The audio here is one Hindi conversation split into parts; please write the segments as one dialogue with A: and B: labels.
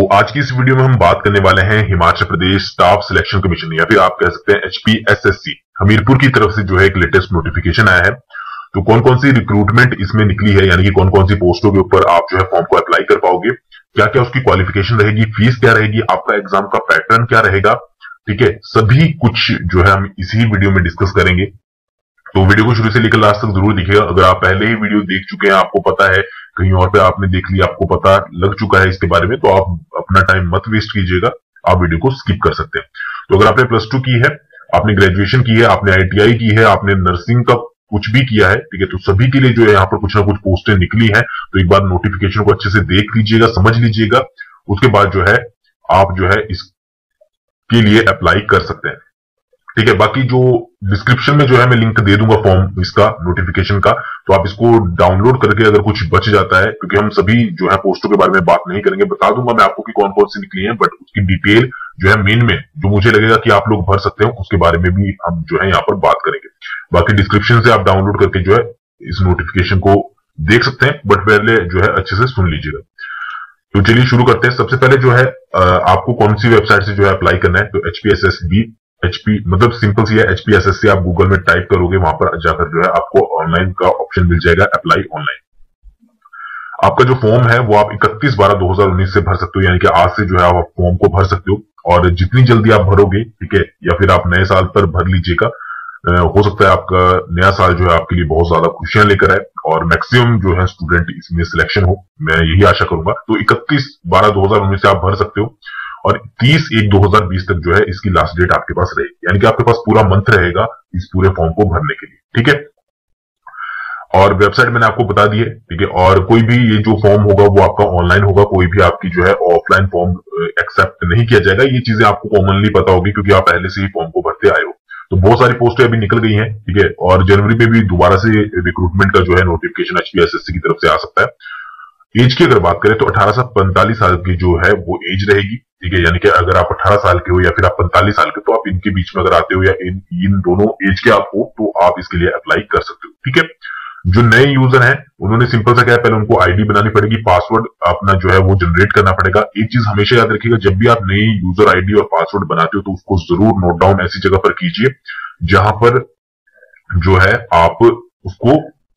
A: आज की इस वीडियो में हम बात करने वाले हैं Himachal Pradesh staff selection commission या फिर आप कह सकते हैं HPSSC हमीरपुर की तरफ से जो है एक लेटेस्ट नोटिफिकेशन आया है। तो कौन कौन सी रिक्रूटमेंट इसमें निकली है, यानी कि कौन कौन सी पोस्टों के ऊपर आप जो है फॉर्म को अप्लाई कर पाओगे, क्या क्या उसकी क्वालिफिकेशन रहेगी, फीस क्या रहेगी, आपका एग्जाम का पैटर्न क्या रहेगा, ठीक है, सभी कुछ जो है हम इसी वीडियो में डिस्कस करेंगे। तो वीडियो को शुरू से लेकर लास्ट तक जरूर देखिएगा। अगर आप पहले ही वीडियो देख चुके हैं, आपको पता है, कहीं और पे आपने देख लिया, आपको पता लग चुका है इसके बारे में, तो आप अपना टाइम मत वेस्ट कीजिएगा, आप वीडियो को स्किप कर सकते हैं। तो अगर आपने +2 की है, आपने ग्रेजुएशन की है, आपने ITI की है, आपने नर्सिंग का कुछ भी किया है, ठीक है, तो सभी के लिए जो है यहाँ पर कुछ ना कुछ पोस्टें निकली है। तो एक बार नोटिफिकेशन को अच्छे से देख लीजिएगा, समझ लीजिएगा, उसके बाद जो है आप जो है इसके लिए अप्लाई कर सकते हैं, ठीक है। बाकी जो डिस्क्रिप्शन में जो है मैं लिंक दे दूंगा फॉर्म इसका, नोटिफिकेशन का, तो आप इसको डाउनलोड करके अगर कुछ बच जाता है, क्योंकि हम सभी जो है पोस्टों के बारे में बात नहीं करेंगे, बता दूंगा मैं आपको कि कौन कौन सी निकली है, बट उसकी डिटेल जो है मेन में जो मुझे लगेगा कि आप लोग भर सकते हो, उसके बारे में भी हम जो है यहाँ पर बात करेंगे। बाकी डिस्क्रिप्शन से आप डाउनलोड करके जो है इस नोटिफिकेशन को देख सकते हैं, बट पहले जो है अच्छे से सुन लीजिएगा। तो चलिए शुरू करते हैं। सबसे पहले जो है आपको कौन सी वेबसाइट से जो है अप्लाई करना है, तो HPSSB मतलब सिंपल सी है, HPSSC आप गूगल में टाइप करोगे, वहां पर जाकर जो है आपको ऑनलाइन का ऑप्शन मिल जाएगा, अप्लाई ऑनलाइन। आपका जो फॉर्म है वो आप 31/12/2019 से भर सकते हो, यानी कि आज से जो है आप फॉर्म को भर सकते हो, और जितनी जल्दी आप भरोगे, ठीक है, या फिर आप नए साल पर भर लीजिएगा। हो सकता है आपका नया साल जो है आपके लिए बहुत ज्यादा खुशियां लेकर आए और मैक्सिमम जो है स्टूडेंट इसमें सिलेक्शन हो, मैं यही आशा करूंगा। तो 31/12/2019 से आप भर सकते हो और 30/1/2020 तक जो है इसकी लास्ट डेट आपके पास रहेगी, यानी कि आपके पास पूरा मंथ रहेगा इस पूरे फॉर्म को भरने के लिए, ठीक है। और वेबसाइट मैंने आपको बता दी है, ठीक है। और कोई भी ये जो फॉर्म होगा वो आपका ऑनलाइन होगा, कोई भी आपकी जो है ऑफलाइन फॉर्म एक्सेप्ट नहीं किया जाएगा। ये चीजें आपको कॉमनली पता होगी क्योंकि आप पहले से ही फॉर्म को भरते आए हो। तो बहुत सारी पोस्टें अभी निकल गई हैं, ठीक है, और जनवरी में भी दोबारा से रिक्रूटमेंट का जो है नोटिफिकेशन HPSSC की तरफ से आ सकता है। एज की अगर बात करें तो 18 से 45 साल की जो है वो एज रहेगी, ठीक है, यानी कि अगर आप 18 साल के हो या फिर आप 45 साल के, तो आप इनके बीच में अगर आते हो या इन दोनों एज के आप हो, तो आप इसके लिए अप्लाई कर सकते हो, ठीक है। जो नए यूजर हैं उन्होंने सिंपल सा क्या है, पहले उनको आईडी बनानी पड़ेगी, पासवर्ड अपना जो है वो जनरेट करना पड़ेगा। एक चीज हमेशा याद रखिएगा, जब भी आप नई यूजर आईडी और पासवर्ड बनाते हो तो उसको जरूर नोट डाउन ऐसी जगह पर कीजिए जहां पर जो है आप उसको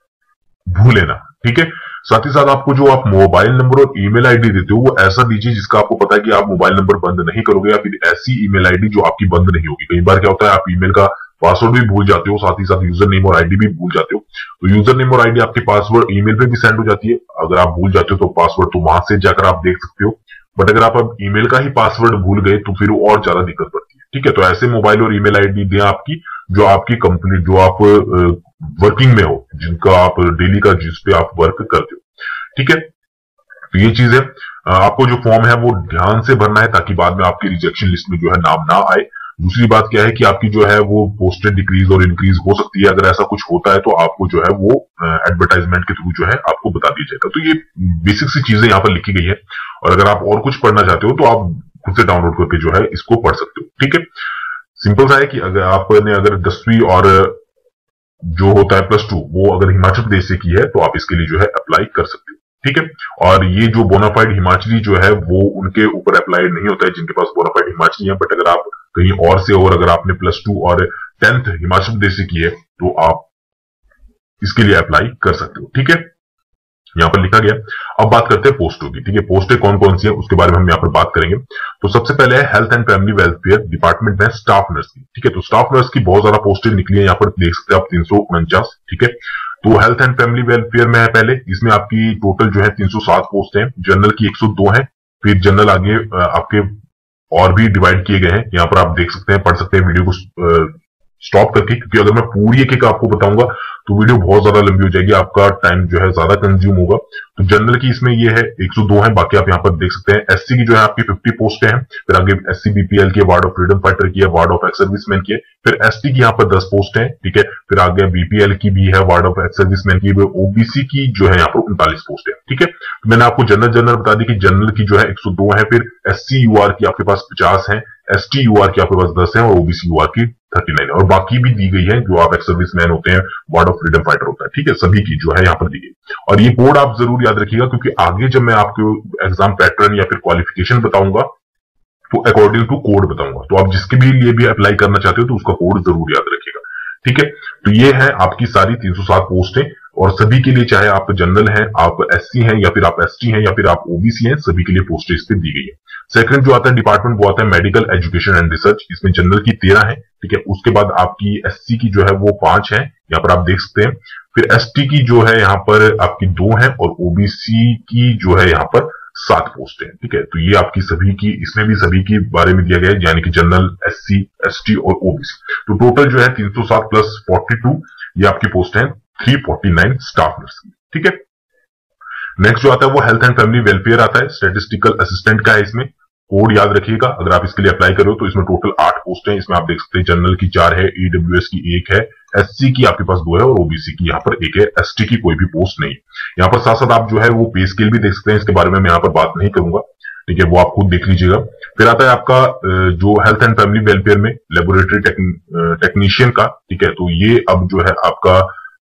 A: भूले ना, ठीक है। साथ ही साथ आपको जो आप मोबाइल नंबर और ईमेल आईडी देते हो वो ऐसा दीजिए जिसका आपको पता है कि आप मोबाइल नंबर बंद नहीं करोगे, या फिर ऐसी ईमेल आईडी जो आपकी बंद नहीं होगी। कई बार क्या होता है, आप ईमेल का पासवर्ड भी भूल जाते हो, साथ ही साथ यूजर नेम और आईडी भी भूल जाते हो। तो यूजर नेम और आईडी आपके पासवर्ड ईमेल पे भी सेंड हो जाती है, अगर आप भूल जाते हो तो पासवर्ड तो वहां से जाकर आप देख सकते हो। बट अगर आप अब ईमेल का ही पासवर्ड भूल गए तो फिर और ज्यादा दिक्कत पड़ती है, ठीक है। तो ऐसे मोबाइल और ईमेल आईडी दें आपकी जो आपकी कंपनी, जो आप वर्किंग में हो, जिनका आप डेली का, जिसपे आप वर्क करते हो, ठीक है। तो ये चीज है, आपको जो फॉर्म है वो ध्यान से भरना है ताकि बाद में आपकी रिजेक्शन लिस्ट में जो है नाम ना आए। दूसरी बात क्या है कि आपकी जो है वो पोस्टें डिक्रीज और इंक्रीज हो सकती है, अगर ऐसा कुछ होता है तो आपको जो है वो एडवर्टाइजमेंट के थ्रू जो है आपको बता दिया जाएगा। तो ये बेसिक सी चीजें यहाँ पर लिखी गई है, और अगर आप और कुछ पढ़ना चाहते हो तो आप खुद से डाउनलोड करके जो है इसको पढ़ सकते हो, ठीक है। सिंपल सा है कि अगर आपने 10वीं और जो होता है +2 वो अगर हिमाचल प्रदेश से की है तो आप इसके लिए जो है अप्लाई कर सकते हो, ठीक है। और ये जो बोनाफाइड हिमाचली जो है वो उनके ऊपर अप्लाई नहीं होता है जिनके पास बोनाफाइड हिमाचली है, बट अगर आप कहीं और से, और अगर आपने +2 और 10th हिमाचल प्रदेश से की है तो आप इसके लिए अप्लाई कर सकते हो, ठीक है। यहाँ पर लिखा गया। अब बात करते हैं पोस्टों की, ठीक है। पोस्टें कौन कौन सी है उसके बारे में हम यहाँ पर बात करेंगे। तो सबसे पहले है health and family welfare department में स्टाफ नर्स की, ठीक है। तो स्टाफ नर्स की बहुत ज्यादा पोस्टें निकली है, यहाँ पर देख सकते हैं आप 349, ठीक है। तो हेल्थ एंड फैमिली वेलफेयर में है पहले, इसमें आपकी टोटल जो है 307 पोस्ट है, जनरल की 102 है, फिर जनरल आगे आपके और भी डिवाइड किए गए हैं, यहाँ पर आप देख सकते हैं, पढ़ सकते हैं वीडियो को स्टॉप करके, क्योंकि अगर मैं पूरी एक आपको बताऊंगा तो वीडियो बहुत ज्यादा लंबी हो जाएगी, आपका टाइम जो है ज्यादा कंज्यूम होगा। तो जनरल की इसमें ये है 102 है, बाकी आप यहाँ पर देख सकते हैं। SC की जो है आपकी 50 पोस्ट है, फिर आगे SC BPL की, वार्ड ऑफ फ्रीडम फाइटर की है, वार्ड ऑफ एक्स सर्विसमैन की है, फिर ST की यहाँ पर 10 पोस्ट है, ठीक है। फिर आगे BPL की भी है, वार्ड ऑफ एक्स सर्विसमैन की, OBC की जो है यहाँ पर 39 पोस्ट है, ठीक है। तो मैंने आपको जनरल बता दी कि जनरल की जो है 102 है, फिर SC UR की आपके पास 50 है, ST UR की आपके पास 10 है और OBC UR की 39 है, और बाकी भी दी गई है जो आप एक्स सर्विसमैन होते हैं, वार्ड ऑफ फ्रीडम फाइटर होता है, ठीक है, सभी की जो है यहाँ पर दी गई। और ये कोड आप जरूर याद रखिएगा, क्योंकि आगे जब मैं आपको एग्जाम पैटर्न या फिर क्वालिफिकेशन बताऊंगा तो अकॉर्डिंग टू कोड बताऊंगा, तो आप जिसके भी लिए भी अप्लाई करना चाहते हो तो उसका कोड जरूर याद रखिएगा, ठीक है। तो ये है आपकी सारी 307 पोस्टें, और सभी के लिए, चाहे आप जनरल हैं, आप SC हैं, या फिर आप ST हैं, या फिर आप OBC हैं, सभी के लिए पोस्टें इस पे दी गई है। सेकंड जो आता है डिपार्टमेंट, वो आता है मेडिकल एजुकेशन एंड रिसर्च, इसमें जनरल की 13 है, ठीक है। उसके बाद आपकी SC की जो है वो 5 है, यहाँ पर आप देख सकते हैं। फिर ST की जो है यहाँ पर आपकी 2 है, और OBC की जो है यहाँ पर 7 पोस्ट है, ठीक है। तो ये आपकी सभी की, इसमें भी सभी के बारे में दिया गया है, यानी कि जनरल, SC, ST और OBC। तो टोटल जो है 307 प्लस 42, ये आपकी पोस्ट है 349 स्टाफ नर्स की, ठीक है। नेक्स्ट जो आता है वो हेल्थ एंड फैमिली वेलफेयर आता है, स्टैटिस्टिकल असिस्टेंट का है। इसमें कोड याद रखिएगा अगर आप इसके लिए अप्लाई करो तो। इसमें टोटल 8 पोस्ट हैं, इसमें आप देख सकते हैं जनरल की 4 है, EWS की 1 है, SC की आपके पास 2 है, और OBC की यहाँ पर 1 है, ST की कोई भी पोस्ट नहीं। यहाँ पर साथ साथ आप जो है वो पे स्केल भी देख सकते हैं, इसके बारे में मैं यहाँ पर बात नहीं करूंगा, ठीक है, वो आप खुद देख लीजिएगा। फिर आता है आपका जो हेल्थ एंड फैमिली वेलफेयर में लेबोरेटरी टेक्नीशियन का, ठीक है। तो ये अब जो है आपका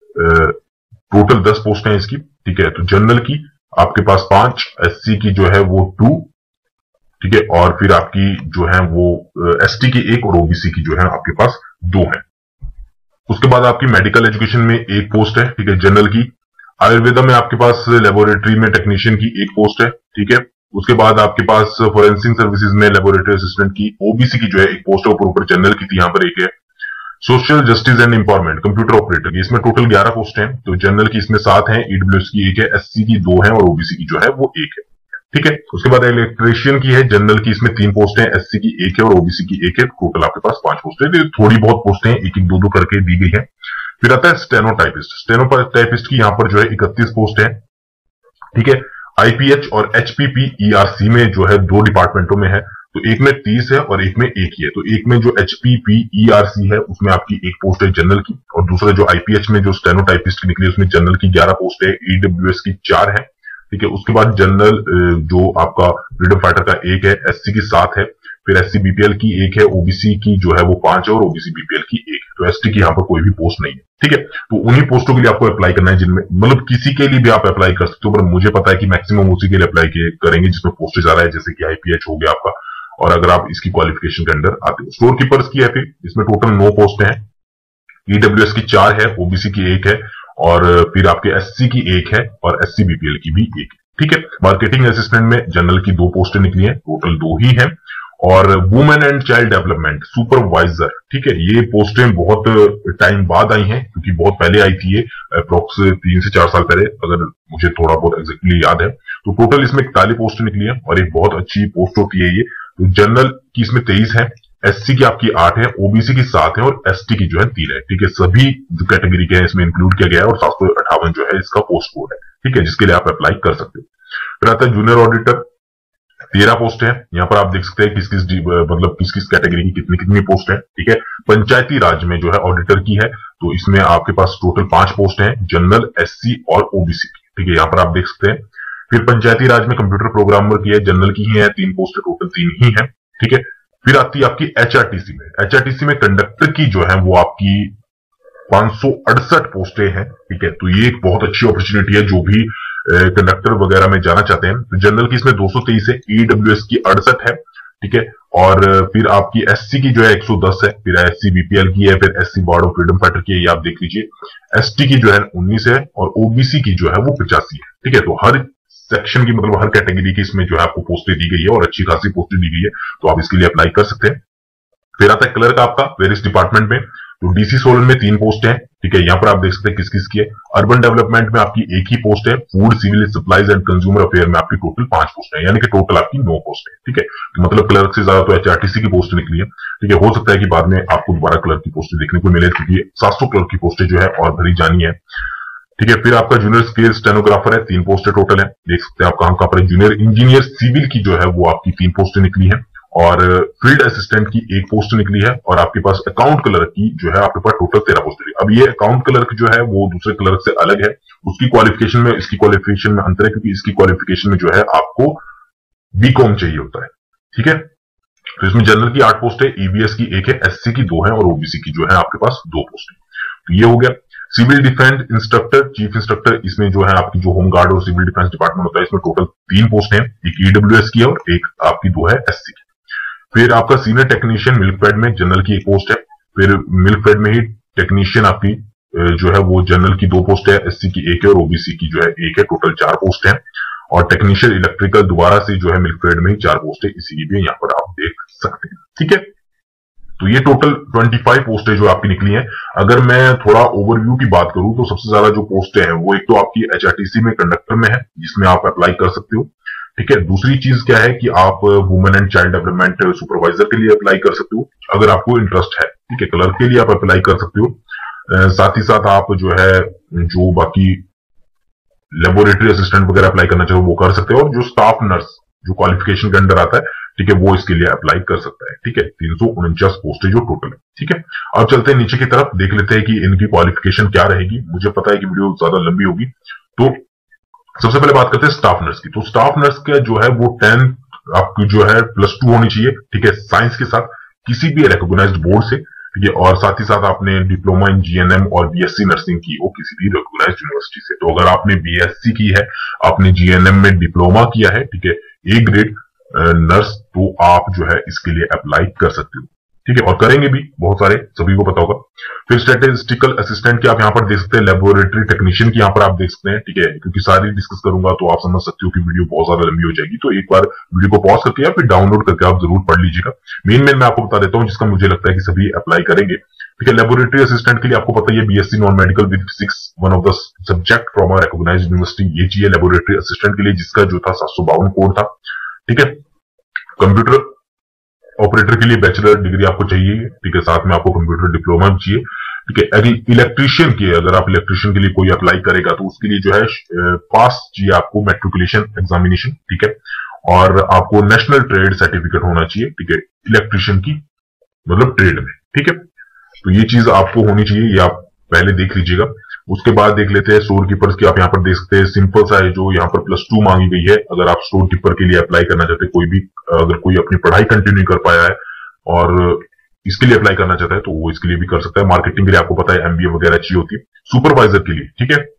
A: टोटल 10 पोस्ट है इसकी, ठीक है। तो जनरल की आपके पास 5, SC की जो है वो 2, ठीक है, और फिर आपकी जो है वो ST की 1 और OBC की जो है आपके पास 2 है। उसके बाद आपकी मेडिकल एजुकेशन में 1 पोस्ट है, ठीक है, जनरल की। आयुर्वेदा में आपके पास लेबोरेटरी में टेक्नीशियन की 1 पोस्ट है, ठीक है। उसके बाद आपके पास फॉरेंसिक सर्विसेज में लेबोरेटरी असिस्टेंट की OBC की जो है 1 पोस्ट है, ऊपर जनरल की थी, यहाँ पर 1 है। Social justice and empowerment computer operator की इसमें टोटल 11 पोस्ट हैं, तो जनरल की इसमें 7 हैं, EWS की 1 है, SC की 2 है, और OBC की जो है वो 1 है, ठीक है। उसके बाद इलेक्ट्रीशियन की है, जनरल की इसमें 3 पोस्ट हैं, SC की 1 है और OBC की 1 है, टोटल आपके पास 5 पोस्ट है। थोड़ी बहुत पोस्टें 1-1, 2-2 करके दी गई है। फिर आता है स्टेनोटाइपिस्ट। स्टेनोटाइपिस्ट की यहाँ पर जो है 31 पोस्ट है, ठीक है। IPH और HPPERC में जो है 2 डिपार्टमेंटों में है, तो एक में 30 है और एक में 1 ही है। तो एक में जो HPPERC है उसमें आपकी 1 पोस्ट है जनरल की, और दूसरा जो IPH में जो स्टेनोटाइपिस्ट की निकली उसमें जनरल की 11 पोस्ट है, EWS की 4 है, ठीक है। उसके बाद जनरल जो आपका फ्रीडम फाइटर का 1 है, SC की 7 है, फिर SC BPL की 1 है, OBC की जो है वो 5 है, और OBC BPL की 1 है। तो ST की यहाँ पर कोई भी पोस्ट नहीं है, ठीक है। तो उन्हीं पोस्टों के लिए आपको अप्लाई करना है, जिनमें मतलब किसी के लिए भी आप अप्लाई कर सकते हो, पर मुझे पता है कि मैक्सिमम उसी के लिए अप्लाई करेंगे जिसमें पोस्ट ज्यादा है, जैसे कि IPH हो गया आपका, और अगर आप इसकी क्वालिफिकेशन के अंडर आते हो। स्टोर कीपर्स की है, फिर इसमें टोटल 9 पोस्ट हैं, EWS की 4 है, OBC की 1 है, और फिर आपके SC की 1 है, और SC BPL की भी 1 है, ठीक है। मार्केटिंग असिस्टेंट में जनरल की 2 पोस्टें निकली हैं, टोटल 2 ही हैं। और women and child development supervisor, ठीक है, ये पोस्टें बहुत टाइम बाद आई हैं, क्योंकि बहुत पहले आई थी, ये अप्रोक्स 3 से 4 साल पहले, अगर मुझे थोड़ा बहुत एग्जैक्टली याद है। तो टोटल इसमें 41 पोस्ट निकली है, और एक बहुत अच्छी पोस्ट होती है ये। तो जनरल की इसमें 23 है, SC की आपकी 8 है, OBC की 7 है, और ST की जो है 3 है, ठीक है। सभी जो कैटेगरी के हैं इसमें इंक्लूड किया गया है, और 758 जो है इसका पोस्ट कोड है, ठीक है, जिसके लिए आप अप्लाई कर सकते हो। फिर आता है जूनियर ऑडिटर, 13 पोस्ट है। यहाँ पर आप देख सकते हैं किस किस मतलब किस किस कैटेगरी की कितनी कितनी पोस्ट है, ठीक है। पंचायती राज में जो है ऑडिटर की है, तो इसमें आपके पास टोटल 5 पोस्ट है, जनरल, SC और OBC की, ठीक है, यहाँ पर आप देख सकते हैं। फिर पंचायती राज में कंप्यूटर प्रोग्रामर की है, जनरल की ही है, 3 पोस्ट है, टोटल 3 ही है, ठीक है। फिर आती है आपकी HRTC में कंडक्टर की जो है वो आपकी 568 पोस्टें हैं, ठीक है। तो ये एक बहुत अच्छी अपॉर्चुनिटी है जो भी कंडक्टर वगैरह में जाना चाहते हैं। तो जनरल की इसमें 223 है, EWS की 68 है, ठीक है। और फिर आपकी SC की जो है 110 है, फिर SC BPL की है, फिर SC ward of freedom fighter की है, ये आप देख लीजिए। ST की जो है 19 है, और OBC की जो है वो 85 है, ठीक है। तो हर सेक्शन की मतलब हर कैटेगरी की इसमें जो है आपको पोस्टें दी गई है, और अच्छी खासी पोस्टें दी गई है, तो आप इसके लिए अप्लाई कर सकते हैं। फिर आता है क्लर्क आपका वेरियस डिपार्टमेंट में, तो DC सोलन में 3 पोस्ट है, ठीक है। यहाँ पर आप देख सकते हैं किस किस की है। अर्बन डेवलपमेंट में आपकी 1 ही पोस्ट है, food civil supplies and consumer affair में आपकी टोटल 5 पोस्ट है, यानी कि टोटल आपकी 9 पोस्ट है, ठीक है। तो मतलब क्लर्क से ज्यादा तो HRTC की पोस्ट निकली है, ठीक है। हो सकता है कि बाद में आपको दोबारा क्लर्क की पोस्ट देखने को मिले, क्योंकि 700 क्लर्क की पोस्टें जो है और भरी जानी है, ठीक है। फिर आपका जूनियर स्केल स्टेनोग्राफर है, 3 पोस्टें टोटल है, देख सकते हैं आप कहां पर है। जूनियर इंजीनियर सिविल की जो है वो आपकी 3 पोस्टें निकली है, और फील्ड असिस्टेंट की 1 पोस्ट निकली है, और आपके पास अकाउंट क्लर्क की जो है आपके पास टोटल 13 पोस्ट निकली। अब ये अकाउंट क्लर्क जो है वो दूसरे क्लर्क से अलग है, उसकी क्वालिफिकेशन में इसकी क्वालिफिकेशन में अंतर है, क्योंकि इसकी क्वालिफिकेशन में जो है आपको BCom चाहिए होता है, ठीक है। तो इसमें जनरल की 8 पोस्ट है, ईबीएस की 1 है, एससी की 2 है और ओबीसी की जो है आपके पास 2 पोस्ट है। तो ये हो गया। Civil defence instructor, chief instructor, इसमें जो है आपकी जो होम गार्ड और सिविल डिफेंस डिपार्टमेंट होता है, इसमें टोटल 3 पोस्ट है, एक ईडब्ल्यूएस की है और एक आपकी 2 है एससी की। फिर आपका सीनियर टेक्नीशियन मिल्कफेड में जनरल की 1 पोस्ट है। फिर मिल्कफेड में ही टेक्नीशियन आपकी जो है वो जनरल की 2 पोस्ट है, एससी की 1 है और ओबीसी की जो है 1 है, टोटल 4 पोस्ट है। और टेक्नीशियन इलेक्ट्रिकल दोबारा से जो है मिल्कफेड में ही 4 पोस्ट है, इसी भी यहाँ पर आप देख सकते हैं। ठीक है, तो ये टोटल 25 पोस्टें जो आपकी निकली हैं। अगर मैं थोड़ा ओवरव्यू की बात करूं तो सबसे ज्यादा जो पोस्टें हैं वो एक तो आपकी एचआरटीसी में कंडक्टर में है, जिसमें आप अप्लाई कर सकते हो। ठीक है, दूसरी चीज क्या है कि आप women and child development supervisor के लिए अप्लाई कर सकते हो अगर आपको इंटरेस्ट है। ठीक है, क्लर्क के लिए आप अप्लाई कर सकते हो। साथ ही साथ आप जो है जो बाकी लेबोरेटरी असिस्टेंट वगैरह अप्लाई करना चाहो वो कर सकते हो, और जो स्टाफ नर्स जो क्वालिफिकेशन के अंडर आता है, ठीक है, वो इसके लिए अप्लाई कर सकता है। ठीक है, 349 पोस्टें जो टोटल है। ठीक है, अब चलते हैं नीचे की तरफ, देख लेते हैं कि इनकी क्वालिफिकेशन क्या रहेगी। मुझे पता है कि वीडियो ज्यादा लंबी होगी, तो सबसे पहले बात करते हैं स्टाफ नर्स की। तो स्टाफ नर्स का जो है वो 10 आपकी जो है +2 होनी चाहिए। ठीक है, साइंस के साथ किसी भी रिकॉग्नाइज्ड बोर्ड से। ठीक है, और साथ ही साथ आपने डिप्लोमा इन जीएनएम और बीएससी नर्सिंग की हो किसी भी रिकॉग्नाइज्ड यूनिवर्सिटी से। तो अगर आपने बीएससी की है, आपने जीएनएम में डिप्लोमा किया है, ठीक है, ए ग्रेड नर्स, तो आप जो है इसके लिए अप्लाई कर सकते हो। ठीक है, और करेंगे भी बहुत सारे, सभी को पता होगा। फिर स्टैटिस्टिकल असिस्टेंट की आप यहाँ पर देख सकते हैं, लेबोरेटरी टेक्नीशियन की यहाँ पर आप देख सकते हैं। ठीक है, क्योंकि सारी डिस्कस करूंगा तो आप समझ सकते हो कि वीडियो बहुत ज्यादा लंबी हो जाएगी, तो एक बार वीडियो को पॉज करके या फिर डाउनलोड करके आप जरूर पढ़ लीजिएगा। मेन मैं आपको बता देता हूँ जिसका मुझे लगता है कि सभी अप्लाई करेंगे। ठीक है, लेबोरेटरी असिस्टेंट के लिए आपको पता है BSc non medical with physics, one of the subject from a recognised university, ये चाहिए लेबोरेटरी असिस्टेंट के लिए, जिसका जो था 752 कोड था। ठीक है, कंप्यूटर ऑपरेटर के लिए बैचलर डिग्री आपको चाहिए। ठीक है, साथ में आपको कंप्यूटर डिप्लोमा भी चाहिए। ठीक है, इलेक्ट्रीशियन की, अगर आप इलेक्ट्रीशियन के लिए कोई अप्लाई करेगा तो उसके लिए जो है पास चाहिए आपको मैट्रिकुलेशन एग्जामिनेशन। ठीक है, और आपको नेशनल ट्रेड सर्टिफिकेट होना चाहिए। ठीक है, इलेक्ट्रीशियन की मतलब ट्रेड में। ठीक है, तो ये चीज आपको होनी चाहिए, ये आप पहले देख लीजिएगा। उसके बाद देख लेते हैं स्टोर कीपर्स की। आप यहाँ पर देख सकते हैं, सिंपल सा है, जो यहाँ पर +2 मांगी गई है। अगर आप स्टोर कीपर के लिए अप्लाई करना चाहते हैं, कोई भी अगर कोई अपनी पढ़ाई कंटिन्यू कर पाया है और इसके लिए अप्लाई करना चाहता है तो वो इसके लिए भी कर सकता है। मार्केटिंग के लिए आपको पता है एमबीए वगैरह चाहिए होती है। सुपरवाइजर के लिए, ठीक है,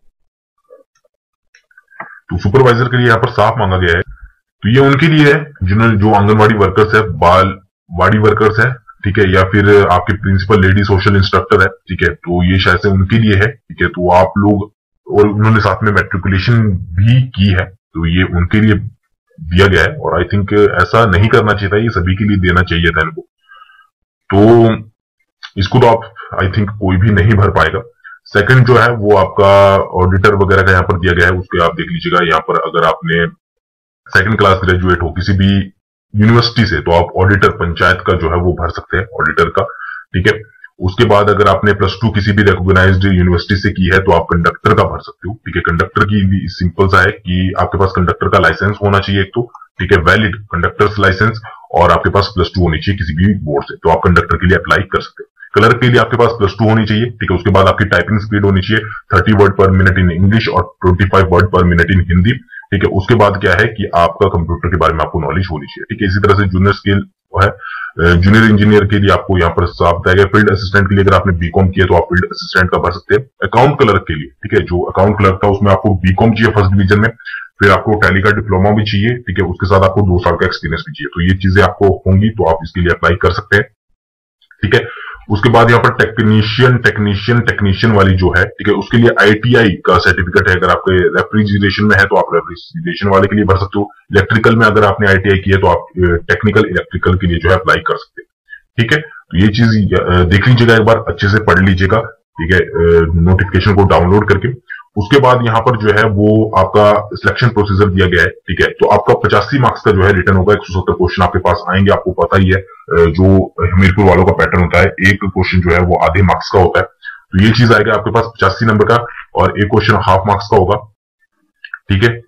A: तो सुपरवाइजर के लिए यहाँ पर साफ मांगा गया है, तो ये उनके लिए है जिन्होंने जो आंगनवाड़ी वर्कर्स है, बालवाड़ी वर्कर्स है, ठीक है, या फिर आपके प्रिंसिपल लेडी सोशल इंस्ट्रक्टर है। ठीक है, तो ये शायद से उनके लिए है। ठीक है, तो आप लोग, और उन्होंने साथ में मैट्रिकुलेशन भी की है, तो ये उनके लिए दिया गया है। और आई थिंक ऐसा नहीं करना चाहिए था, ये सभी के लिए देना चाहिए था इनको। तो इसको तो आप आई थिंक कोई भी नहीं भर पाएगा। सेकंड जो है वो आपका ऑडिटर वगैरह का यहाँ पर दिया गया है, उसके आप देख लीजिएगा। यहाँ पर अगर आपने सेकंड क्लास ग्रेजुएट हो किसी भी यूनिवर्सिटी से, तो आप ऑडिटर पंचायत का जो है वो भर सकते हैं, ऑडिटर का। ठीक है, उसके बाद अगर आपने +2 किसी भी रिकॉग्नाइज्ड यूनिवर्सिटी से की है तो आप कंडक्टर का भर सकते हो। ठीक है, कंडक्टर की भी सिंपल सा है कि आपके पास कंडक्टर का लाइसेंस होना चाहिए एक तो, ठीक है, वैलिड कंडक्टर्स लाइसेंस, और आपके पास +2 होनी चाहिए किसी भी बोर्ड से, तो आप कंडक्टर के लिए अप्लाई कर सकते हो। क्लर्क के लिए आपके पास +2 होनी चाहिए। ठीक है, उसके बाद आपकी टाइपिंग स्पीड होनी चाहिए 30 वर्ड पर मिनट इन इंग्लिश और 25 वर्ड पर मिनट इन हिंदी। ठीक है, उसके बाद क्या है कि आपका कंप्यूटर के बारे में आपको नॉलेज होनी चाहिए। ठीक है, इसी तरह से जूनियर स्किल है, जूनियर इंजीनियर के लिए आपको यहाँ पर साफ बताया गया। फील्ड असिस्टेंट के लिए अगर आपने बीकॉम किया तो आप फील्ड असिस्टेंट का भर सकते हैं। अकाउंट क्लर्क के लिए, ठीक है, जो अकाउंट क्लर्क था उसमें आपको बीकॉम चाहिए फर्स्ट डिवीजन में, फिर आपको टैली का डिप्लोमा भी चाहिए। ठीक है, उसके साथ आपको 2 साल का एक्सपीरियंस भी चाहिए। तो ये चीजें आपको होंगी तो आप इसके लिए अप्लाई कर सकते हैं। ठीक है, उसके बाद यहाँ पर टेक्नीशियन वाली जो है, ठीक है, उसके लिए आईटीआई का सर्टिफिकेट है। अगर आपके रेफ्रिजरेशन में है तो आप रेफ्रिजरेशन वाले के लिए भर सकते हो। इलेक्ट्रिकल में अगर आपने आईटीआई की है तो आप टेक्निकल इलेक्ट्रिकल के लिए जो है अप्लाई कर सकते हैं। ठीक है, तो ये चीज देख लीजिएगा, एक बार अच्छे से पढ़ लीजिएगा। ठीक है, नोटिफिकेशन को डाउनलोड करके। उसके बाद यहाँ पर जो है वो आपका सिलेक्शन प्रोसीजर दिया गया है। ठीक है, तो आपका 85 मार्क्स का जो है रिटर्न होगा। 170 क्वेश्चन आपके पास आएंगे, आपको पता ही है जो हमीरपुर वालों का पैटर्न होता है, एक क्वेश्चन जो है वो आधे मार्क्स का होता है। तो ये चीज आएगा आपके पास 85 नंबर का, और एक क्वेश्चन हाफ मार्क्स का होगा। ठीक है,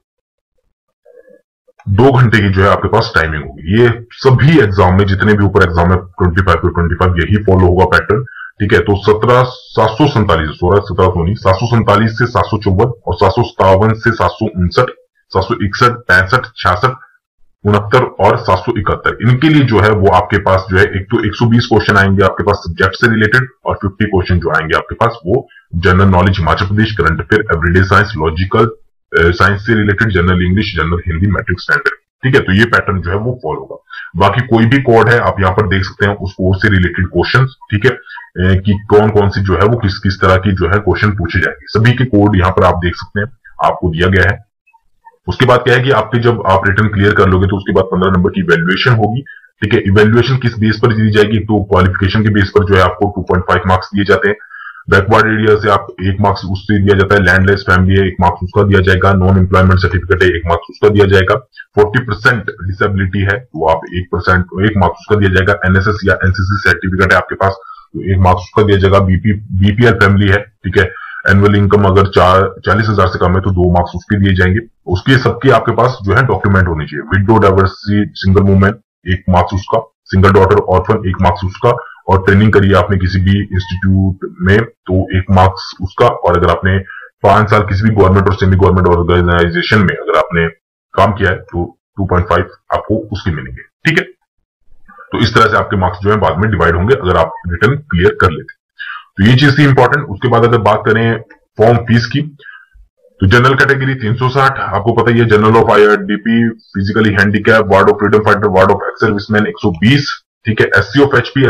A: 2 घंटे की जो है आपके पास टाइमिंग होगी। ये सभी एग्जाम में, जितने भी ऊपर एग्जाम है 25 to 25 यही फॉलो होगा पैटर्न। ठीक है, तो 747 से 754 और 757 से 759, 761, 65, 66, 69 और 771 इनके लिए जो है वो आपके पास जो है एक तो 120 क्वेश्चन आएंगे आपके पास सब्जेक्ट से रिलेटेड, और 50 क्वेश्चन जो आएंगे आपके पास वो general knowledge, Himachal Pradesh, current affair, everyday science, logical science से related, general English, general Hindi, matric standard. ठीक है, तो ये पैटर्न जो है वो फॉलो होगा। बाकी कोई भी कोड है आप यहाँ पर देख सकते हैं उस कोड से रिलेटेड क्वेश्चन, ठीक है, कि कौन कौन सी जो है वो किस किस तरह की जो है क्वेश्चन पूछे जाएंगे, सभी के कोड यहाँ पर आप देख सकते हैं, आपको दिया गया है। उसके बाद क्या है कि आपके जब आप रिटर्न क्लियर कर लोगे तो उसके बाद 15 नंबर की इवेल्युएशन होगी। ठीक है, इवेल्युएशन किस बेस पर दी जाएगी, तो क्वालिफिकेशन के बेस पर जो है आपको 2.5 मार्क्स दिए जाते हैं। बैकवर्ड एरिया से आप 1 मार्क्स उससे दिया जाता है, लैंडलेस फैमिली है 1 मार्क्स उसका दिया जाएगा, नॉन एम्प्लॉयमेंट सर्टिफिकेट है 1 मार्क्स उसका दिया जाएगा, 40% डिसेबिलिटी है तो आप 1 मार्क्स उसका दिया जाएगा, एनएसएस या एनसीसी सर्टिफिकेट है आपके पास तो 1 मार्क्स उसका दिया जाएगा, बीपीएल फैमिली है, ठीक है, एनुअल इनकम अगर 40,000 से कम है तो 2 मार्क्स उसके दिए जाएंगे। उसके सबके आपके पास जो है डॉक्यूमेंट होने चाहिए। Widow, diversity, single women 1 marks उसका, सिंगल डॉटर, ऑर्फन 1 मार्क्स उसका, और ट्रेनिंग करी आपने किसी भी इंस्टीट्यूट में तो 1 मार्क्स उसका, और अगर आपने 5 साल किसी भी गवर्नमेंट और सेमी गवर्नमेंट ऑर्गेनाइजेशन में अगर आपने काम किया है तो 2.5 आपको उसके मिलेंगे। ठीक है, तो इस तरह से आपके मार्क्स जो है बाद में डिवाइड होंगे अगर आप रिटर्न क्लियर कर लेते। तो ये चीज थी इंपॉर्टेंट। उसके बाद अगर बात करें फॉर्म फीस की, तो जनरल कैटेगरी 360, आपको पता ही है, general of IRDP, physically handicap, ward of freedom fighter, ward of ex serviceman 120, ठीक है, SC of HP,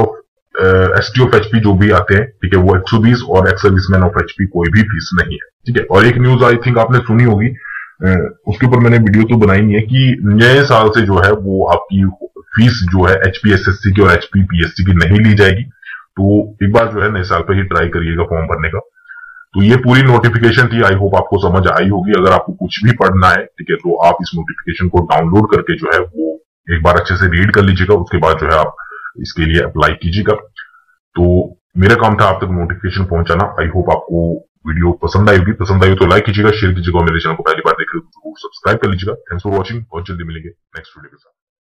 A: ST of HP जो भी आते हैं, ठीक है, वो 120, और एक्स सर्विसमैन ऑफ एचपी कोई भी फीस नहीं है। ठीक है, और एक न्यूज आई थिंक आपने सुनी होगी, उसके ऊपर मैंने वीडियो तो बनाई नहीं है, कि नए साल से जो है वो आपकी फीस जो है एचपीएसएससी की और एचपीपीएससी की नहीं ली जाएगी। तो एक बार जो है नए साल पर ही ट्राई करिएगा फॉर्म भरने का। तो ये पूरी नोटिफिकेशन थी, आई होप आपको समझ आई होगी। अगर आपको कुछ भी पढ़ना है, ठीक है, तो आप इस नोटिफिकेशन को डाउनलोड करके जो है वो एक बार अच्छे से रीड कर लीजिएगा, उसके बाद जो है आप इसके लिए अप्लाई कीजिएगा। तो मेरा काम था आप तक नोटिफिकेशन पहुंचाना। आई होप आपको वीडियो पसंद आई होगी, पसंद आई तो लाइक कीजिएगा, शेयर कीजिएगा, मेरे चैनल को पहली बार देख रहे हो तो सब्सक्राइब कर लीजिएगा। थैंक्स फॉर वॉचिंग, बहुत जल्दी मिलेंगे नेक्स्ट वीडियो के साथ।